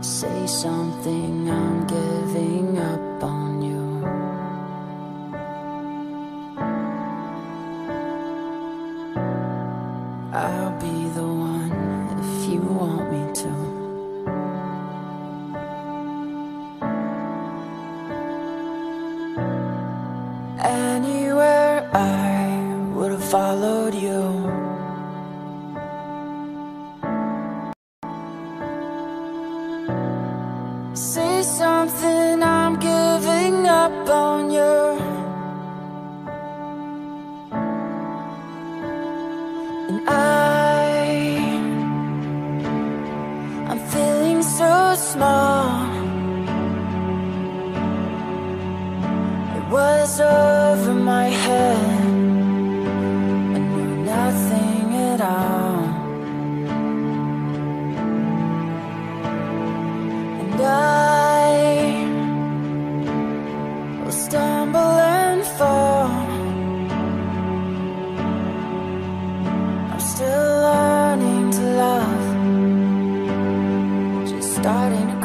Say something, I'm giving up on you. I'll be the one if you want me to. Anywhere I would have followed you. Say something, I'm giving up on you. And I'm feeling so small. It was over my head, I knew nothing at all. And I will stumble and fall. I'm still learning to love, just starting to